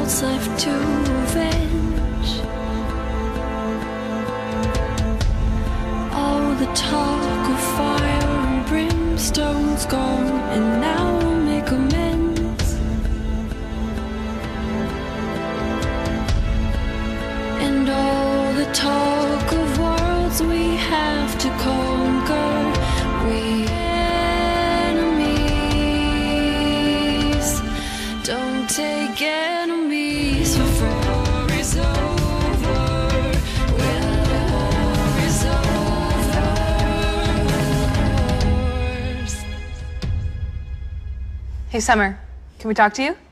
what's left to avenge. All the talk of fire and brimstone's gone, and now we'll make amends. And all the talk of worlds we have to conquer, we enemies. Don't take enemies for free. War is over. When the war is over. Hey, Summer, can we talk to you?